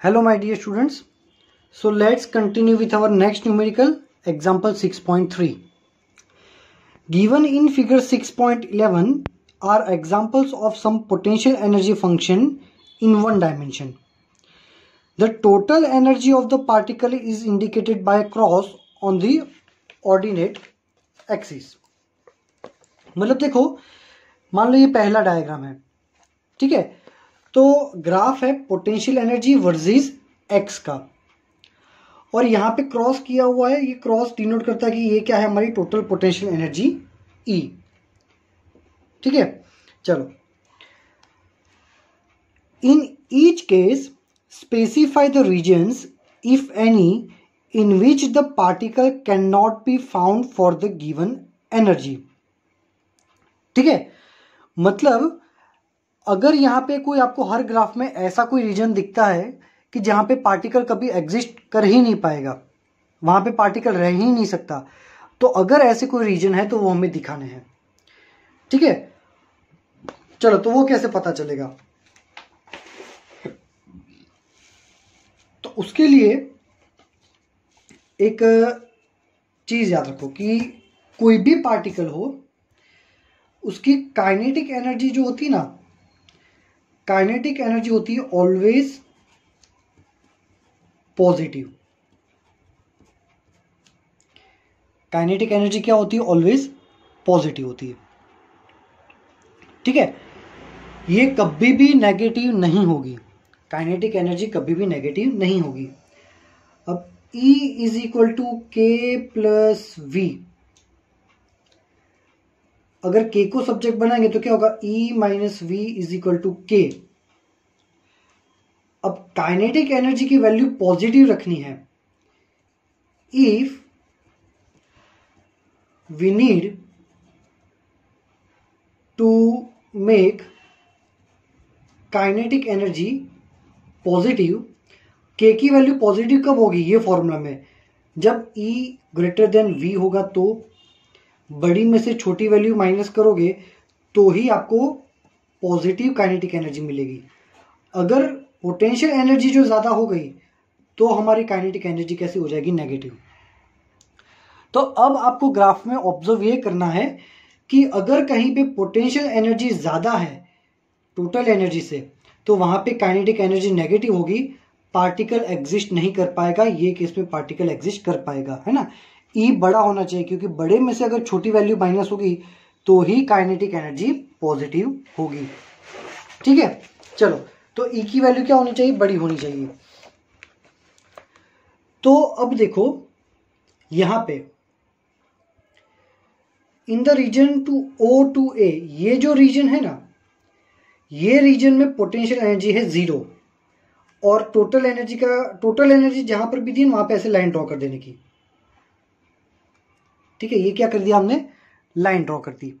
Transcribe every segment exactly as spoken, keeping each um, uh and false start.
Hello my dear students. So let's continue with our next numerical example six point three. Given in figure six point eleven are examples of some potential energy function in one dimension. The total energy of the particle is indicated by a cross on the ordinate axis. मतलब देखो, मान लो ये पहला diagram है, ठीक है। तो graph है पोटेंशियल एनर्जी वर्सेस एक्स का, और यहाँ पे क्रॉस किया हुआ है। ये क्रॉस डिनोट करता है कि ये क्या है, हमारी टोटल पोटेंशियल एनर्जी ई, ठीक है। चलो, in each case specify the regions if any in which the particle can not be found for the given energy, ठीक है। मतलब अगर यहाँ पे कोई आपको हर ग्राफ में ऐसा कोई रीजन दिखता है कि जहाँ पे पार्टिकल कभी एग्जिस्ट कर ही नहीं पाएगा, वहाँ पे पार्टिकल रह ही नहीं सकता, तो अगर ऐसे कोई रीजन है तो वो हमें दिखाने हैं, ठीक है। चलो, तो वो कैसे पता चलेगा? तो उसके लिए एक चीज याद रखो कि कोई भी पार्टिकल हो, उसकी काइनेटिक एनर्जी जो होती है ना, काइनेटिक एनर्जी होती है ऑलवेज पॉजिटिव। काइनेटिक एनर्जी क्या होती है? ऑलवेज पॉजिटिव होती है, ठीक है। ये कभी भी नेगेटिव नहीं होगी, काइनेटिक एनर्जी कभी भी नेगेटिव नहीं होगी। अब E इज इक्वल टू के प्लस वी, अगर k को सब्जेक्ट बनाएंगे तो क्या होगा? E minus V is equal to k. अब काइनेटिक एनर्जी की वैल्यू पॉजिटिव रखनी है। If we need to make kinetic energy positive, k की वैल्यू पॉजिटिव कब होगी? ये फॉर्मूला में जब E ग्रेटर देन v होगा, तो बड़ी में से छोटी वैल्यू माइनस करोगे तो ही आपको पॉजिटिव काइनेटिक एनर्जी मिलेगी। अगर पोटेंशियल एनर्जी जो ज्यादा हो गई तो हमारी काइनेटिक एनर्जी कैसी हो जाएगी? नेगेटिव। तो अब आपको ग्राफ में ऑब्जर्व ये करना है कि अगर कहीं पे पोटेंशियल एनर्जी ज्यादा है टोटल एनर्जी से, तो वहां पे काइनेटिक एनर्जी नेगेटिव होगी, पार्टिकल एग्जिस्ट नहीं कर पाएगा। ये केस में पार्टिकल एग्जिस्ट कर पाएगा, है ना। ई बड़ा होना चाहिए, क्योंकि बड़े में से अगर छोटी वैल्यू माइनस होगी तो ही काइनेटिक एनर्जी पॉजिटिव होगी, ठीक है। चलो, तो ई की वैल्यू क्या होनी चाहिए? बड़ी होनी चाहिए। तो अब देखो यहां पे in the region to O to A, ये जो रीजन है ना, ये रीजन में पोटेंशियल एनर्जी है जीरो, और टोटल एनर्जी का टोटल एनर्जी जहां पर भी दी वहां पे ऐसे लाइन ड्रॉ कर देने की, ठीक है। ये क्या कर दिया हमने? लाइन ड्रॉ कर दी।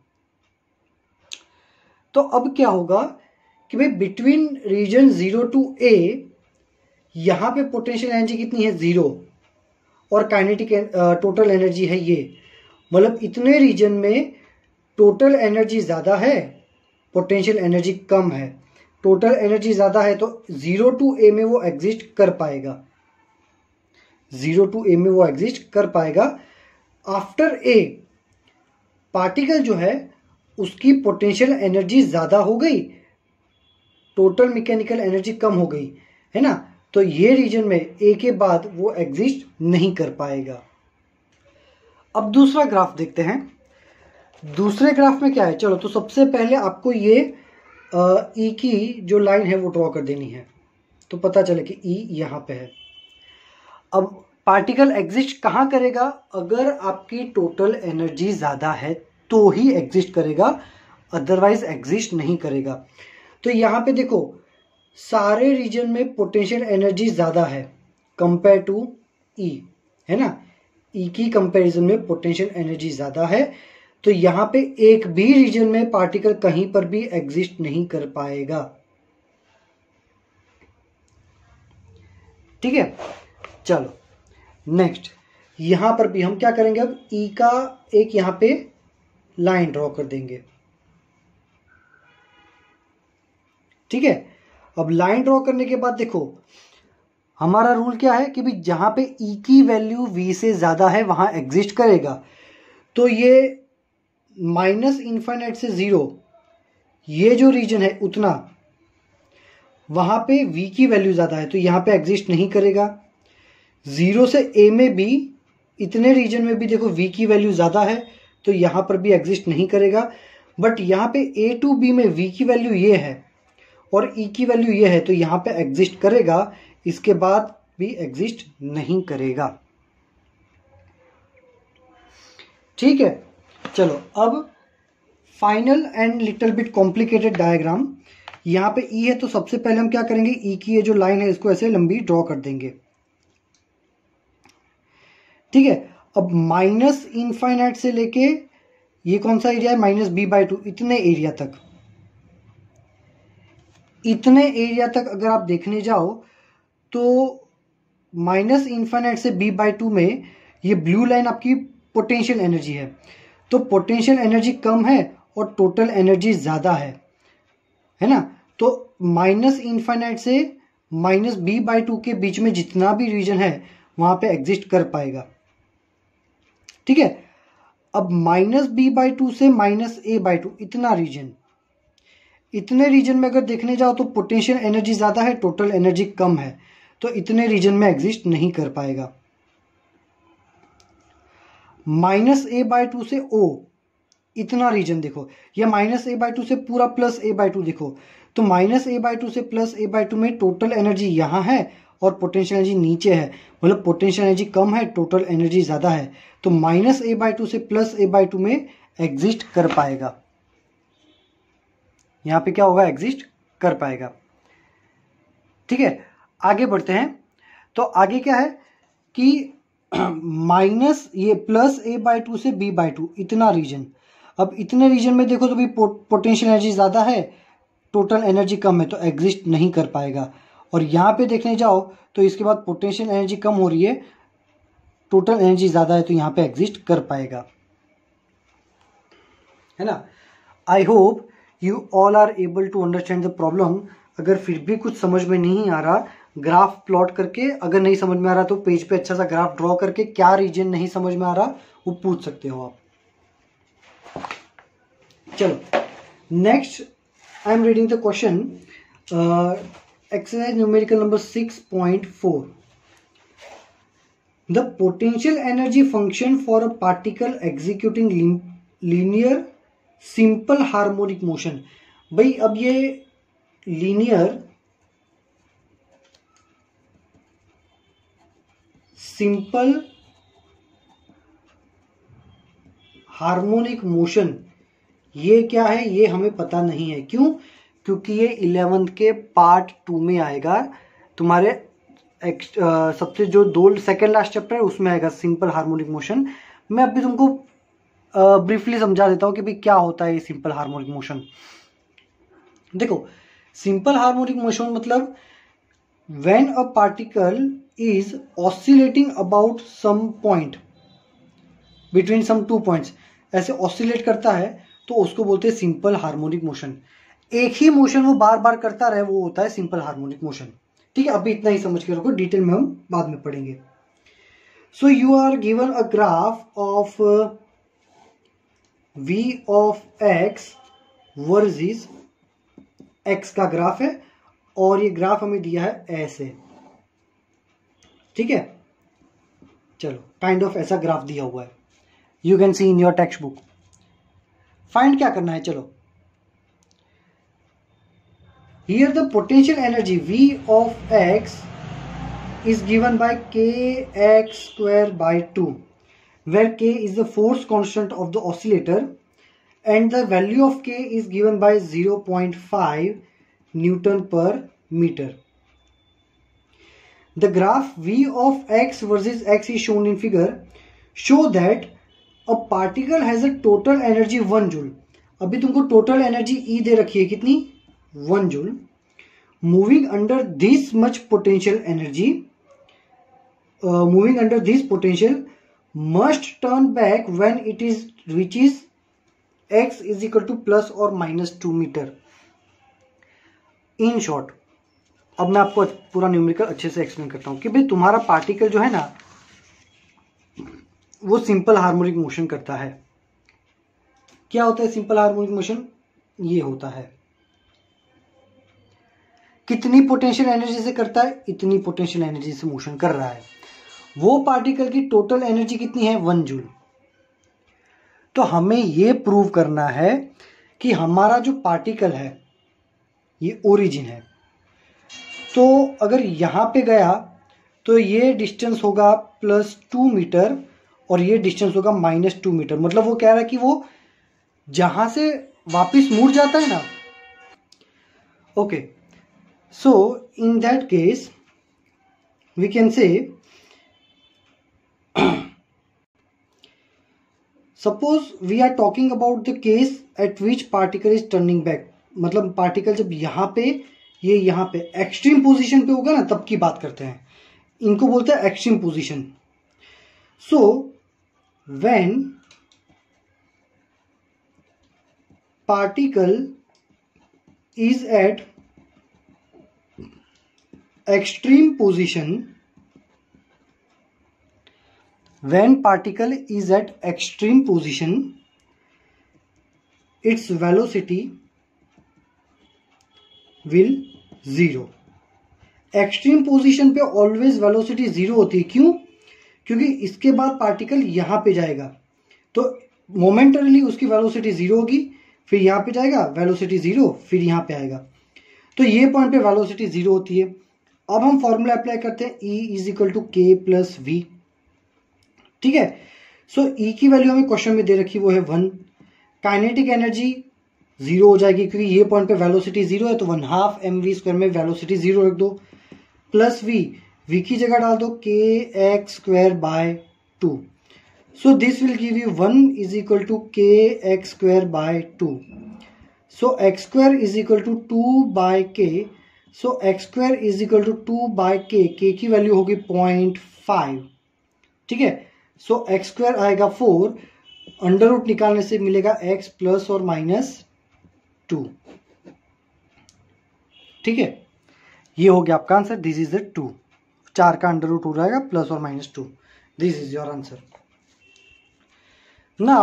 तो अब क्या होगा कि भाई between region zero to A, यहां पे पोटेंशियल एनर्जी कितनी है? जीरो, और काइनेटिक टोटल एनर्जी है ये। मतलब इतने रीजन में टोटल एनर्जी ज्यादा है, पोटेंशियल एनर्जी कम है। टोटल एनर्जी ज्यादा है तो जीरो टू ए में वो एग्जिस्ट कर पाएगा, जीरो टू ए में वो एग्जिस्ट कर पाएगा। आफ्टर ए पार्टिकल जो है उसकी पोटेंशियल एनर्जी ज्यादा हो गई, टोटल मैकेनिकल एनर्जी कम हो गई, है ना। तो ये रीजन में ए के बाद वो एग्जिस्ट नहीं कर पाएगा। अब दूसरा ग्राफ देखते हैं। दूसरे ग्राफ में क्या है? चलो, तो सबसे पहले आपको ये ई की जो लाइन है वो ड्रॉ कर देनी है, तो पता चले कि ई यहां पे है। अब पार्टिकल एग्जिस्ट कहां करेगा? अगर आपकी टोटल एनर्जी ज्यादा है तो ही एग्जिस्ट करेगा, अदरवाइज एग्जिस्ट नहीं करेगा। तो यहां पे देखो, सारे रीजन में पोटेंशियल एनर्जी ज्यादा है कंपेयर टू ई, है ना। ई की कंपैरिजन में पोटेंशियल एनर्जी ज्यादा है, तो यहां पे एक भी रीजन में पार्टिकल कहीं पर भी एग्जिस्ट नहीं कर पाएगा, ठीक है। चलो नेक्स्ट, यहां पर भी हम क्या करेंगे? अब ई का एक यहां पे लाइन ड्रॉ कर देंगे, ठीक है। अब लाइन ड्रॉ करने के बाद देखो, हमारा रूल क्या है कि भाई जहां पे ई की वैल्यू वी से ज्यादा है वहां एग्जिस्ट करेगा। तो ये माइनस इन्फाइनाइट से जीरो, ये जो रीजन है उतना, वहां पे वी की वैल्यू ज्यादा है तो यहां पे एग्जिस्ट नहीं करेगा। जीरो से ए में भी, इतने रीजन में भी देखो वी की वैल्यू ज्यादा है तो यहां पर भी एग्जिस्ट नहीं करेगा। बट यहां पे ए टू बी में वी की वैल्यू ये है और ई की वैल्यू ये है तो यहां पे एग्जिस्ट करेगा, इसके बाद भी एग्जिस्ट नहीं करेगा। ठीक है, चलो अब final and little bit complicated diagram. यहां पे ई है तो सबसे पहले हम क्या करेंगे, ई की ये जो लाइन है इसको ऐसे लंबी ड्रॉ कर देंगे। ठीक है, अब माइनस इनफाइनाइट से लेके ये कौन सा एरिया है, माइनस बी बाई टू, इतने एरिया तक, इतने एरिया तक अगर आप देखने जाओ तो माइनस इनफाइनाइट से बी बाई टू में ये ब्लू लाइन आपकी पोटेंशियल एनर्जी है। तो पोटेंशियल एनर्जी कम है और टोटल एनर्जी ज्यादा है, है ना। तो माइनस इनफाइनाइट से माइनस बी बाई टू के बीच में जितना भी रीजन है वहां पे एग्जिस्ट कर पाएगा। ठीक है, अब माइनस बी बाई टू से माइनस ए बाई टू, इतना रीजन, इतने रीजन में अगर देखने जाओ तो पोटेंशियल एनर्जी ज्यादा है, टोटल एनर्जी कम है, तो इतने रीजन में एग्जिस्ट नहीं कर पाएगा। माइनस ए बाई टू से ओ, इतना रीजन देखो, या माइनस ए बाई टू से पूरा प्लस ए बाई टू देखो, तो माइनस ए बाई टू से प्लस ए बाई टू में टोटल एनर्जी यहां है और पोटेंशियल एनर्जी नीचे है, मतलब पोटेंशियल एनर्जी कम है, टोटल एनर्जी ज्यादा है, तो माइनस ए बाई टू से प्लस ए बाई टू में एग्जिस्ट कर पाएगा। यहां पे क्या होगा, एग्जिस्ट कर पाएगा। ठीक है, आगे बढ़ते हैं। तो आगे क्या है कि माइनस ये प्लस ए बाई टू से बी बाई टू, इतना रीजन, अब इतने रीजन में देखो तो भी पोटेंशियल एनर्जी ज्यादा है, टोटल एनर्जी कम है, तो एग्जिस्ट नहीं कर पाएगा। और यहां पे देखने जाओ तो इसके बाद पोटेंशियल एनर्जी कम हो रही है, टोटल एनर्जी ज्यादा है, तो यहां पे एग्जिस्ट कर पाएगा, है ना। I hope you all are able to understand the problem. अगर फिर भी कुछ समझ में नहीं आ रहा, ग्राफ प्लॉट करके, अगर नहीं समझ में आ रहा तो पेज पे अच्छा सा ग्राफ ड्रॉ करके क्या रीजन नहीं समझ में आ रहा वो पूछ सकते हो आप। चलो next, I am reading the question, exercise numerical number six point four. The potential energy function for a particle executing linear simple harmonic motion. भाई अब ये लीनियर सिंपल हार्मोनिक मोशन ये क्या है, ये हमें पता नहीं है। क्यों? क्योंकि ये इलेवेंथ के पार्ट टू में आएगा, तुम्हारे आ, सबसे जो दो सेकेंड लास्ट चैप्टर है उसमें आएगा सिंपल हार्मोनिक मोशन। मैं अभी तुमको ब्रीफली समझा देता हूं कि भाई क्या होता है ये सिंपल हार्मोनिक मोशन। देखो, सिंपल हार्मोनिक मोशन मतलब when a particle is oscillating about some point between some two points, ऐसे ऑसिलेट करता है तो उसको बोलते हैं सिंपल हार्मोनिक मोशन। एक ही मोशन वो बार बार करता रहे वो होता है सिंपल हार्मोनिक मोशन। ठीक है, अभी इतना ही समझ के रखो, डिटेल में हम बाद में पढ़ेंगे। So you are given a graph of v of x versus x का ग्राफ है और ये ग्राफ हमें दिया है ऐसे। ठीक है, चलो काइंड ऑफ ऐसा ग्राफ दिया हुआ है, you can see in your textbook. Find क्या करना है, चलो here the potential energy v of x is given by kx square by two, where k is the force constant of the oscillator and the value of k is given by zero point five Newton per meter. The graph v of x versus x is shown in figure. Show that a particle has a total energy one joule. अभी तुमको total energy E दे रखी है कितनी, one joule, moving under this much potential energy, moving under this potential must turn back when it is reaches x is equal to plus or minus two meter. In short, अब मैं आपको पूरा numerical अच्छे से explain करता हूं कि भाई तुम्हारा पार्टिकल जो है ना वो सिंपल हार्मोनिक मोशन करता है। क्या होता है सिंपल हार्मोनिक मोशन? ये होता है, कितनी पोटेंशियल एनर्जी से करता है? इतनी पोटेंशियल एनर्जी से मोशन कर रहा है। वो पार्टिकल की टोटल एनर्जी कितनी है? One joule. तो हमें ये प्रूव करना है कि हमारा जो पार्टिकल है ये ओरिजिन है। तो अगर यहां पे गया तो ये डिस्टेंस होगा प्लस टू मीटर और ये डिस्टेंस होगा माइनस टू मीटर। मतलब वो कह रहा है कि वो जहां से वापस मुड़ जाता है ना, okay, so in that case we can say suppose we are talking about the case at which particle is turning back. मतलब पार्टिकल जब यहां पे, ये यहां पे एक्सट्रीम पोजीशन पे होगा ना, तब की बात करते हैं। इनको बोलते हैं extreme position. So when particle is at extreme position, when particle is at extreme position, its velocity will zero। Extreme position पे ऑलवेज वेलोसिटी जीरो होती है। क्यों? क्योंकि इसके बाद पार्टिकल यहां पे जाएगा तो मोमेंटरली उसकी वेलोसिटी जीरो होगी, फिर यहां पे जाएगा वेलोसिटी जीरो, फिर यहां पे आएगा। तो ये पॉइंट पे वेलोसिटी जीरो होती है। अब हम फॉर्मूला अप्लाई करते हैं, E इज इक्वल टू के प्लस वी। ठीक है, सो E की वैल्यू हमें क्वेश्चन में दे रखी, वो है वन। काइनेटिक एनर्जी जीरो हो जाएगी क्योंकि ये पॉइंट पे वेलोसिटी जीरो है, तो one half m v square में वेलोसिटी जीरो रख दो, प्लस वी, वी की जगह डाल दो k x square by two. So this will give you one is equal to k x square by two. So x square is equal to two by k. So x square is equal to two by k. k की value होगी point five. ठीक है, so x square आएगा four, under root निकालने से मिलेगा x plus और minus two. ठीक है, ये हो गया आपका answer. This is the two, चार का अंडर रूट हो जाएगा प्लस और minus two. This is your answer. Now,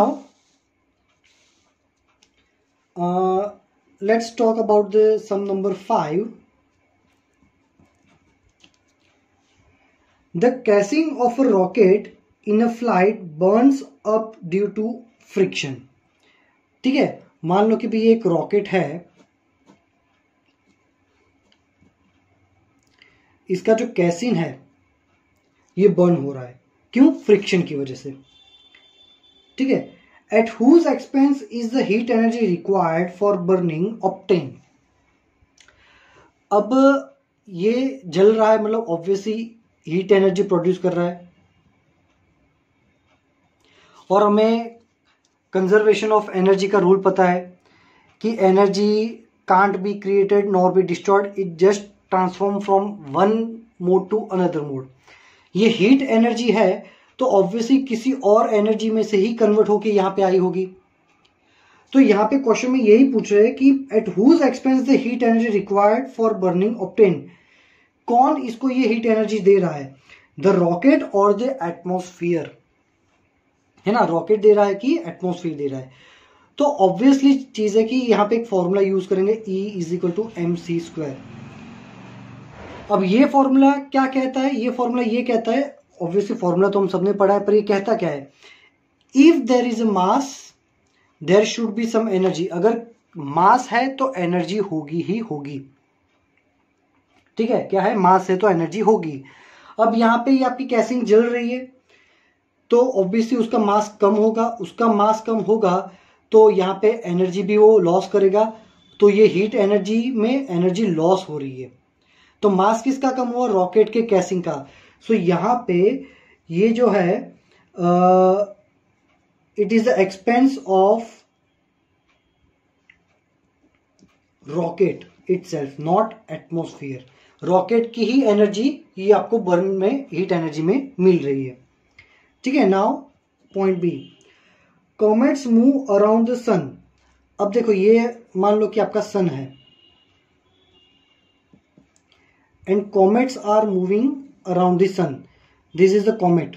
uh, let's talk about the sum number five. The casing of a rocket in a flight burns up due to friction. ठीक है, मान लो कि भी ये एक रॉकेट है, इसका जो कैसिंग है ये बर्न हो रहा है। क्यों? फ्रिक्शन की वजह से। ठीक है, at whose expense is the heat energy required for burning obtain. अब ये जल रहा है, मतलब ऑब्वियसली हीट एनर्जी प्रोड्यूस कर रहा है, और हमें कंजर्वेशन ऑफ एनर्जी का रूल पता है कि energy can't be created nor be destroyed, it just transform from one mode to another mode. ये हीट एनर्जी है तो ऑब्वियसली किसी और एनर्जी में से ही कन्वर्ट होके यहां पे आई होगी। तो यहां पे क्वेश्चन में यही पूछ रहे हैं कि at whose expense the heat energy required for burning obtain. कौन इसको ये हीट एनर्जी दे रहा है? द रॉकेट और द एटमोस्फियर, है ना। रॉकेट दे रहा है कि एटमोस्फियर दे रहा है? तो ऑब्वियसली चीज है कि यहां पे एक फॉर्मूला यूज करेंगे, E is equal to m c square. अब ये फॉर्मूला क्या कहता है? ये फॉर्मूला ये कहता है, ऑब्वियसली फॉर्मूला तो हम सबने पढ़ा है, पर ये कहता क्या है? If there is a mass there should be some energy. अगर मास है तो एनर्जी होगी ही होगी। ठीक है, क्या है? मास है तो एनर्जी होगी। अब यहां पे ये आपकी कैसिंग जल रही है तो ऑब्वियसली उसका मास कम होगा, उसका मास कम होगा तो यहाँ पे एनर्जी भी वो लॉस करेगा, तो ये हीट एनर्जी में एनर्जी लॉस हो रही है। तो मास किसका कम हुआ? रॉकेट के कैसिंग का। सो so, यहां पे ये जो है it is the expense of rocket itself, not atmosphere. Rocket की ही एनर्जी ये आपको बर्न में, हीट एनर्जी में मिल रही है। ठीक है, now point B, comets move around the sun. अब देखो, ये मान लो कि आपका सन है, and comets are moving around the sun, this is the comet.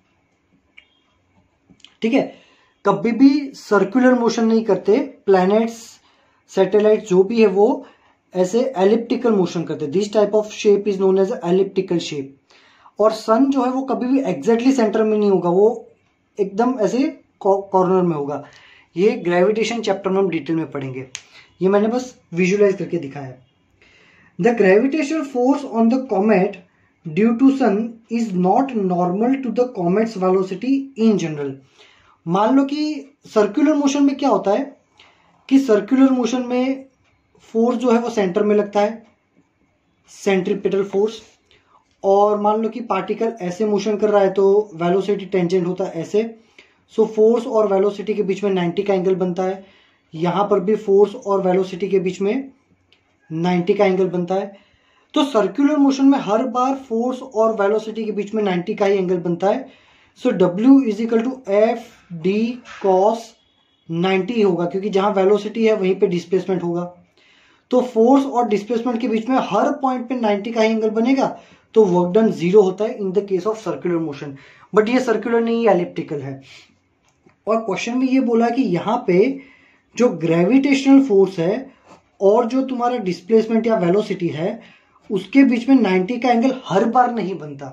ठीक है, कभी भी सर्कुलर मोशन नहीं करते प्लैनेट्स, सैटेलाइट जो भी है वो ऐसे एलिप्टिकल मोशन करते। This type of shape is known as elliptical shape. और सन जो है वो कभी भी एग्जैक्टली सेंटर में नहीं होगा, वो एकदम ऐसे कॉर्नर में होगा। ये ग्रेविटेशन चैप्टर में हम डिटेल में पढ़ेंगे, ये मैंने बस विजुअलाइज करके दिखाया। The gravitational force on the comet due to sun is not normal to the comet's velocity in general. मान लो कि सर्कुलर मोशन में क्या होता है कि सर्कुलर मोशन में फोर्स जो है वो सेंटर में लगता है, सेंट्रीपिटल फोर्स। और मान लो कि पार्टिकल ऐसे मोशन कर रहा है तो वेलोसिटी टेंजेंट होता है ऐसे। सो फोर्स और वेलोसिटी के बीच में नाइंटी का एंगल बनता है। यहां पर भी फोर्स और वेलोसिटी के बीच में नाइंटी का एंगल बनता है। तो सर्कुलर मोशन में हर बार फोर्स और वेलोसिटी के बीच में नाइंटी का ही एंगल बनता है। So W is equal to F D cos ninety होगा, क्योंकि जहां वेलोसिटी है वहीं पे डिस्प्लेसमेंट होगा। तो फोर्स और डिस्प्लेसमेंट के बीच में हर पॉइंट पे नाइंटी का ही एंगल बनेगा, तो वर्क डन जीरो होता है in the case of circular motion. But ये सर्कुलर नहीं, ये एलिप्टिकल है। और क्वेश्चन में ये बोला कि यहां पे जो ग्रेविटेशनल फोर्स है और जो तुम्हारा डिस्प्लेसमेंट या वेलोसिटी है उसके बीच में नाइंटी का एंगल हर बार नहीं बनता।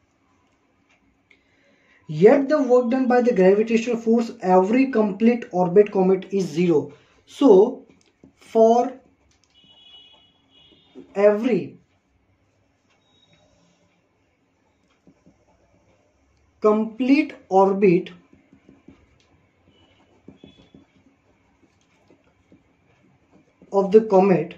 Yet the work done by the gravitational force every complete orbit comet is zero. So for every complete orbit of the comet,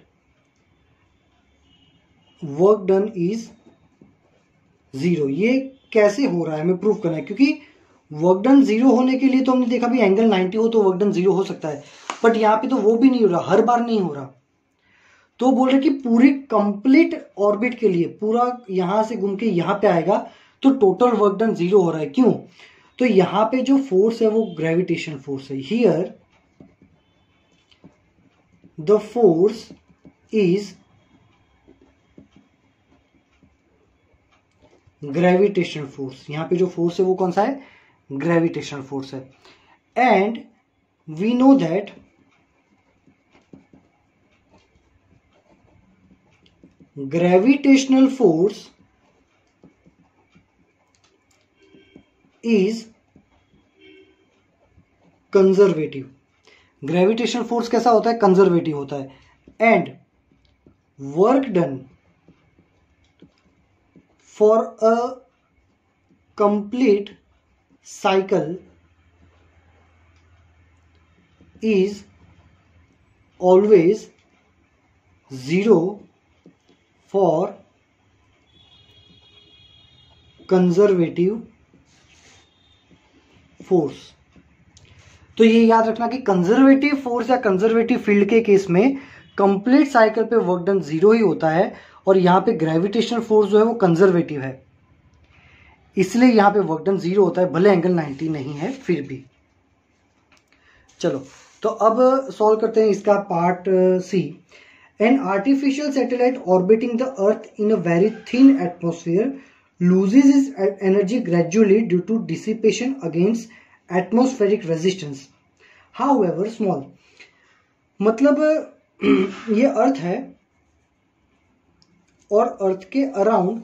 work done is zero. ये कैसे हो रहा है हमें प्रूव करना है, क्योंकि वर्क डन जीरो होने के लिए तो हमने देखा भी एंगल नाइंटी हो तो वर्क डन जीरो हो सकता है, बट यहां पे तो वो भी नहीं हो रहा, हर बार नहीं हो रहा। तो बोल रहे कि पूरी कंप्लीट ऑर्बिट के लिए पूरा यहां से घूम के यहां पे आएगा तो टोटल वर्क डन जीरो हो रहा है। क्यों? तो यहां पे जो फोर्स है वो ग्रेविटेशन फोर्स है। Here the force is gravitational force. यहां पे जो फोर्स है वो कौन सा है? ग्रेविटेशनल फोर्स है। And we know that gravitational force is conservative. Gravitational force कैसा होता है? कंजर्वेटिव होता है। And work done for a complete cycle is always zero for conservative force। तो ये याद रखना कि कंजर्वेटिव फोर्स या कंजर्वेटिव फील्ड के केस में कंप्लीट साइकिल पे वर्क डन जीरो ही होता है, और यहां पे ग्रेविटेशनल फोर्स जो है वो कंजर्वेटिव है, इसलिए यहां पे वर्क डन जीरो होता है, भले एंगल नाइंटी नहीं है फिर भी। चलो तो अब सॉल्व करते हैं इसका part C. An artificial satellite orbiting the earth in a very thin atmosphere loses its energy gradually due to dissipation against atmospheric resistance however small. मतलब ये अर्थ है और अर्थ के अराउंड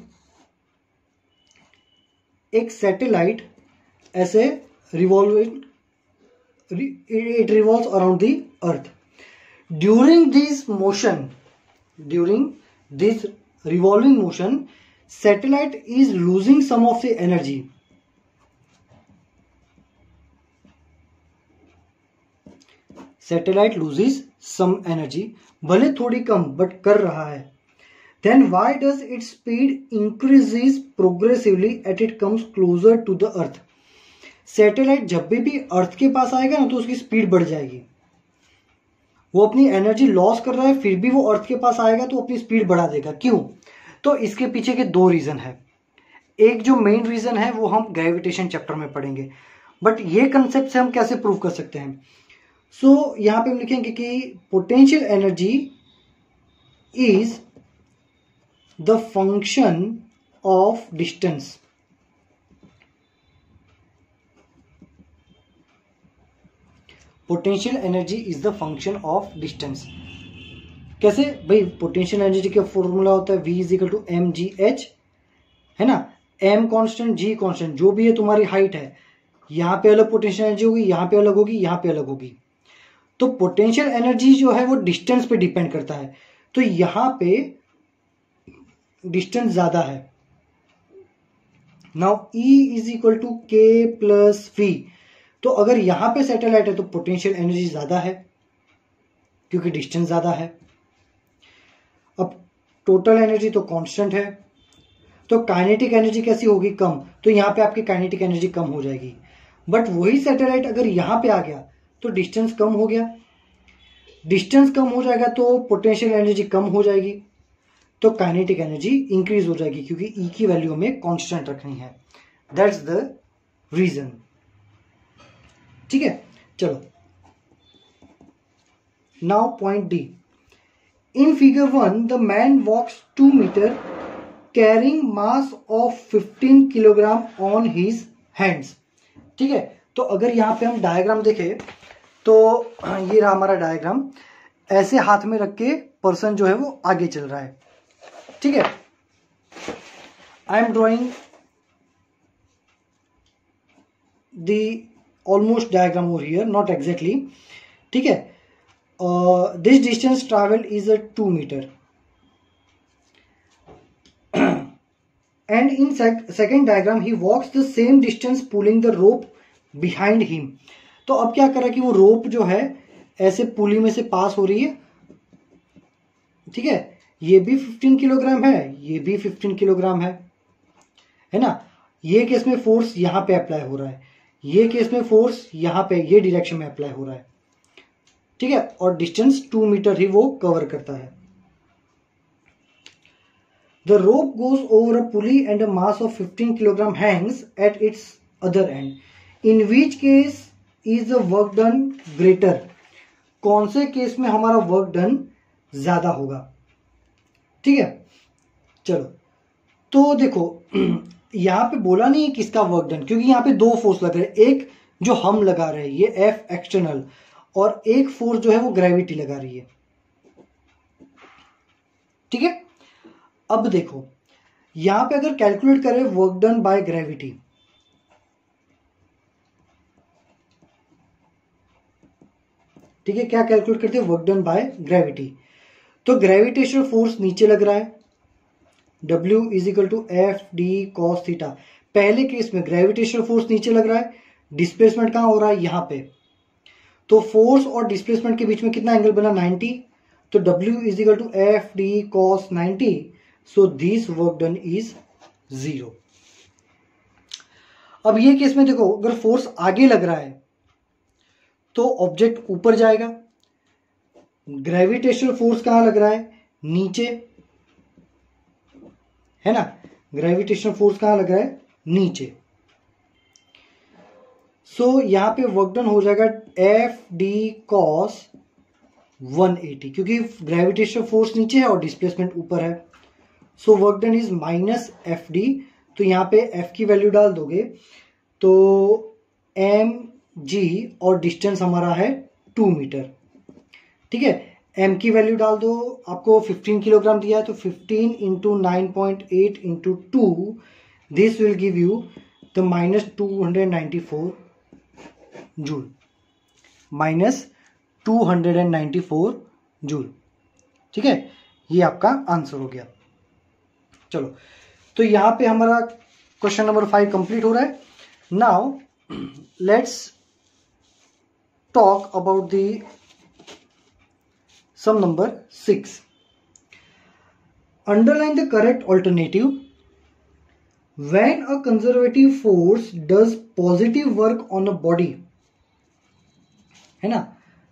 एक सैटेलाइट ऐसे revolving, it revolves around the earth. During this motion, during this revolving motion, satellite is losing some of the energy. Satellite loses some energy, भले थोड़ी कम but कर रहा है। Then why does its speed increases progressively as it comes closer to the earth? Satellite जब भी भी अर्थ के पास आएगा ना तो उसकी स्पीड बढ़ जाएगी। वो अपनी एनर्जी लॉस कर रहा है फिर भी वो अर्थ के पास आएगा तो अपनी स्पीड बढ़ा देगा। क्यों? तो इसके पीछे के दो रीजन है। एक जो मेन रीजन है वो हम ग्रेविटेशन चैप्टर में पढ़ेंगे, बट ये कंसेप्ट से हम कैसे प्रूव कर सकते हैं? सो so, यहां पे हम लिखेंगे कि potential energy is the function of distance. Potential energy is the function of distance. कैसे भाई? पोटेंशियल एनर्जी का फॉर्मूला होता है V is equal to M G H, है ना। m कांस्टेंट, g कांस्टेंट, जो भी है तुम्हारी हाइट है, यहां पे अलग पोटेंशियल एनर्जी होगी, यहां पे अलग होगी, यहां पे अलग होगी। तो पोटेंशियल एनर्जी जो है वो डिस्टेंस पे डिपेंड करता है। तो यहां पे डिस्टेंस ज्यादा है। Now E is equal to के प्लस वी। तो अगर यहां पे सैटेलाइट है तो पोटेंशियल एनर्जी ज्यादा है क्योंकि डिस्टेंस ज्यादा है। अब टोटल एनर्जी तो कांस्टेंट है, तो काइनेटिक एनर्जी कैसी होगी? कम। तो यहां पे आपकी काइनेटिक एनर्जी कम हो जाएगी। बट वही सैटेलाइट अगर यहां पे आ गया तो डिस्टेंस कम हो गया। डिस्टेंस कम हो जाएगा तो पोटेंशियल एनर्जी कम हो जाएगी, तो काइनेटिक एनर्जी इंक्रीज हो जाएगी क्योंकि ई की वैल्यू में कांस्टेंट रखनी है। That's the reason. ठीक है, चलो now point D. In figure one the man walks two metre carrying mass of fifteen kilogram on his hands. ठीक है, तो अगर यहां पे हम डायग्राम देखें तो ये रहा हमारा डायग्राम। ऐसे हाथ में रख के पर्सन जो है वो आगे चल रहा है। ठीक है, I am drawing the almost diagram over here, not exactly. ठीक है, this distance travelled is a two metre and in sec second diagram he walks the same distance pulling the rope behind him। तो अब क्या कर रहा है कि वो रोप जो है ऐसे पुली में से पास हो रही है। ठीक है, ये भी फिफ्टीन किलोग्राम है, ये भी फिफ्टीन किलोग्राम है, है ना। ये केस में फोर्स यहां पे अप्लाई हो रहा है, ये केस में फोर्स यहां पे ये डायरेक्शन में अप्लाई हो रहा है। ठीक है, और डिस्टेंस टू मीटर ही वो कवर करता है। The rope goes over a pulley and a mass of fifteen kilogram hangs at its other end. In which case is the work done greater? कौन से केस में हमारा वर्क डन ज्यादा होगा? ठीक है, चलो तो देखो यहां पे बोला नहीं है किसका वर्क डन, क्योंकि यहां पे दो फोर्स लग रहे हैं। एक जो हम लगा रहे हैं ये F एक्सटर्नल, और एक फोर्स जो है वो ग्रेविटी लगा रही है। ठीक है, अब देखो यहां पे अगर कैलकुलेट करें वर्क डन बाय ग्रेविटी, ठीक है, क्या कैलकुलेट करते हैं? Work done by gravity. तो ग्रेविटेशनल फोर्स नीचे लग रहा है, W is equal to F D cos theta. पहले केस में ग्रेविटेशनल फोर्स नीचे लग रहा है, डिस्प्लेसमेंट कहां हो रहा है? यहां पे। तो फोर्स और डिस्प्लेसमेंट के बीच में कितना एंगल बना? नाइंटी। तो W is equal to F D cos ninety. So this work done is zero. अब ये केस में देखो अगर फोर्स आगे लग रहा है तो ऑब्जेक्ट ऊपर जाएगा। ग्रेविटेशनल फोर्स कहां लग रहा है? नीचे, है ना। ग्रेविटेशनल फोर्स कहां लग रहा है? नीचे। सो so, यहां पे वर्क डन हो जाएगा F D cos one eighty, क्योंकि ग्रेविटेशनल फोर्स नीचे है और डिस्प्लेसमेंट ऊपर है। So work done is minus F D. तो यहां पे एफ की वैल्यू डाल दोगे तो एम जी और डिस्टेंस हमारा है टू मीटर। ठीक है, एम की वैल्यू डाल दो, आपको फिफ्टीन किलोग्राम दिया है तो fifteen into nine point eight into two, this will give you the minus two hundred ninety four joule, minus two hundred ninety four joule. ठीक है, ये आपका आंसर हो गया। चलो तो यहां पे हमारा क्वेश्चन नंबर फाइव कंप्लीट हो रहा है। Now let's talk about the sum number six. Underline the correct alternative when a conservative force does positive work on a body, है ना।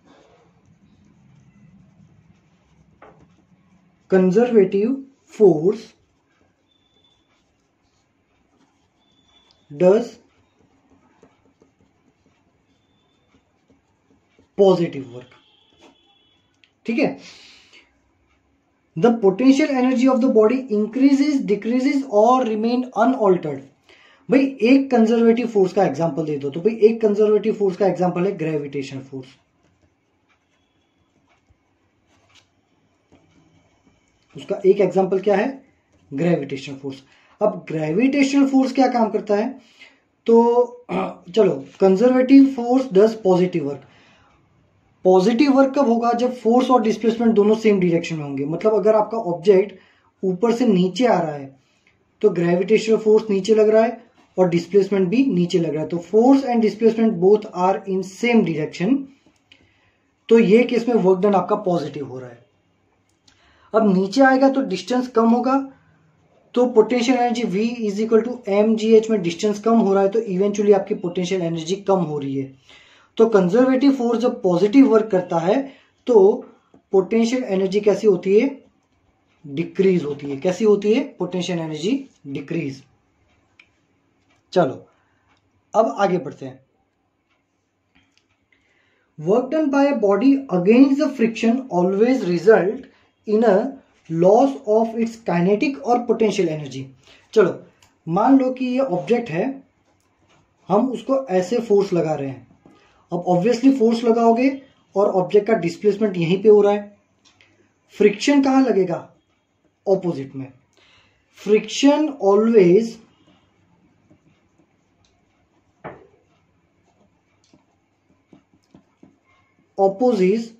Conservative force does positive work. ठीक है, the potential energy of the body increases, decreases और remain unaltered. भाई एक conservative force का example दे दो, तो भाई एक कंजर्वेटिव फोर्स का एग्जांपल है ग्रेविटेशन फोर्स। उसका एक एग्जांपल क्या है? Gravitation force. अब ग्रेविटेशनल फोर्स क्या काम करता है? तो चलो, conservative force does positive work. Positive work कब होगा? जब फोर्स और डिस्प्लेसमेंट दोनों सेम डायरेक्शन में होंगे। मतलब अगर आपका ऑब्जेक्ट ऊपर से नीचे आ रहा है तो ग्रेविटेशनल फोर्स नीचे लग रहा है और डिस्प्लेसमेंट भी नीचे लग रहा है, तो force and displacement both are in same direction. तो ये केस में वर्क डन आपका पॉजिटिव हो रहा है। अब नीचे आएगा तो डिस्टेंस कम होगा, तो potential energy V is equal to M G H में डिस्टेंस कम हो रहा है, तो इवेंचुअली आपकी पोटेंशियल एनर्जी कम हो रही है। तो कंजर्वेटिव फोर्स जब पॉजिटिव वर्क करता है तो पोटेंशियल एनर्जी कैसी होती है? डिक्रीज होती है। कैसी होती है? Potential energy decrease. चलो अब आगे बढ़ते हैं। Work done by a body against the friction always result in a loss of its kinetic और पोटेंशियल एनर्जी। चलो मान लो कि ये ऑब्जेक्ट है, हम उसको ऐसे फोर्स लगा रहे हैं। अब ऑब्वियसली फोर्स लगाओगे और ऑब्जेक्ट का डिस्प्लेसमेंट यहीं पे हो रहा है। फ्रिक्शन कहां लगेगा? ऑपोजिट में। Friction always opposite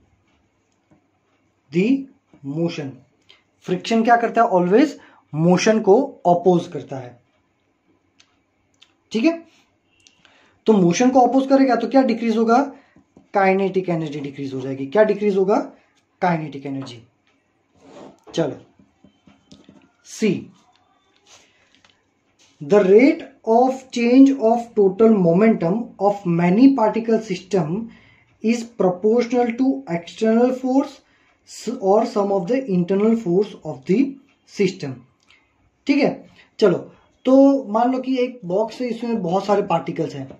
the motion. Friction क्या करता है? ऑलवेज मोशन को ऑपोज करता है। ठीक है, तो मोशन को ऑपोज करेगा तो क्या डिक्रीज होगा? काइनेटिक एनर्जी डिक्रीज हो जाएगी। क्या डिक्रीज होगा? Kinetic energy. चलो C, the rate of change of total momentum of many particle system is proportional to external force और sum of the internal force of the system. ठीक है, चलो तो मान लो कि एक बॉक्स है, इसमें बहुत सारे पार्टिकल्स हैं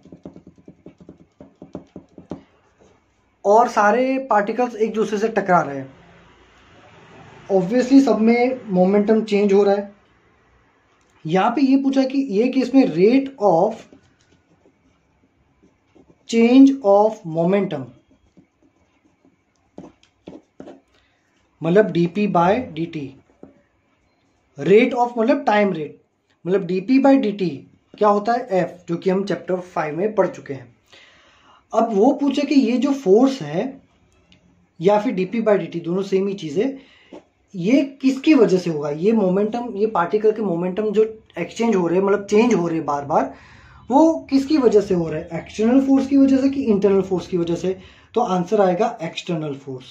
और सारे पार्टिकल्स एक दूसरे से टकरा रहे हैं। ऑब्वियसली सब में मोमेंटम चेंज हो रहा है। यहां पे ये पूछा कि ये केस में rate of change of momentum मतलब DP by D T. Rate of मतलब टाइम रेट, मतलब डीपी बाय डी टी क्या होता है? एफ, जो कि हम चैप्टर फाइव में पढ़ चुके हैं। अब वो पूछे कि ये जो फोर्स है या फिर डीपी बाय डीटी, दोनों सेम ही चीज है, ये किसकी वजह से होगा? ये मोमेंटम, ये पार्टिकल के मोमेंटम जो एक्सचेंज हो रहे हैं, मतलब चेंज हो रहे हैं बार बार, वो किसकी वजह से हो रहा है? एक्सटर्नल फोर्स की वजह से कि इंटरनल फोर्स की वजह से? तो आंसर आएगा एक्सटर्नल फोर्स।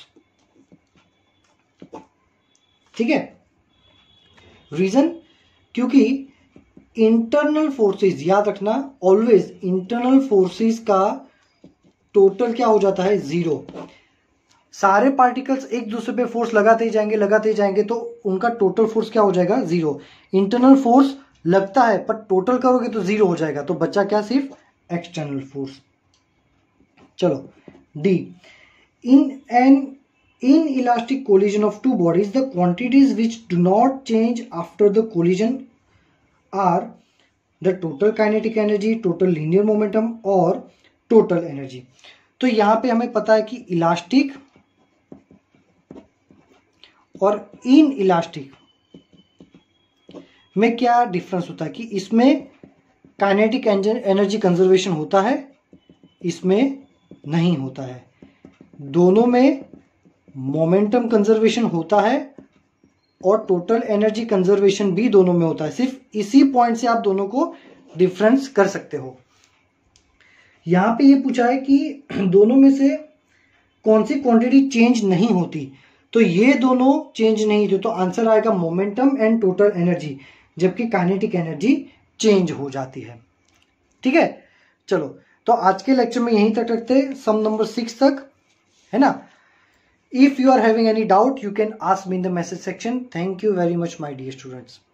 ठीक है, रीजन क्योंकि इंटरनल फोर्सेस, याद रखना ऑलवेज इंटरनल फोर्सेस का टोटल क्या हो जाता है? जीरो। सारे पार्टिकल्स एक दूसरे पे फोर्स लगाते ही जाएंगे लगाते ही जाएंगे तो उनका टोटल फोर्स क्या हो जाएगा? जीरो। इंटरनल फोर्स लगता है पर टोटल करोगे तो जीरो हो जाएगा, तो बच्चा क्या? सिर्फ एक्सटर्नल फोर्स। चलो D, in an in elastic collision of two bodies the quantities which do not change after the collision are the total kinetic energy, total linear momentum और total energy। तो यहां पे हमें पता है कि इलास्टिक और इन इलास्टिक में क्या डिफरेंस होता है कि इसमें काइनेटिक एनर्जी कंजर्वेशन होता है, इसमें नहीं होता है। दोनों में मोमेंटम कंजर्वेशन होता है और टोटल एनर्जी कंजर्वेशन भी दोनों में होता है। सिर्फ इसी पॉइंट से आप दोनों को डिफरेंस कर सकते हो। यहां पे ये पूछा है कि दोनों में से कौन सी क्वांटिटी चेंज नहीं होती, तो ये दोनों चेंज नहीं होती, तो आंसर आएगा मोमेंटम एंड टोटल एनर्जी, जबकि काइनेटिक एनर्जी चेंज हो जाती है। ठीक है, चलो तो आज के लेक्चर में यहीं तक रखते हैं, सम नंबर सिक्स तक, है ना। If you are having any doubt, you can ask me in the message section. Thank you very much, my dear students.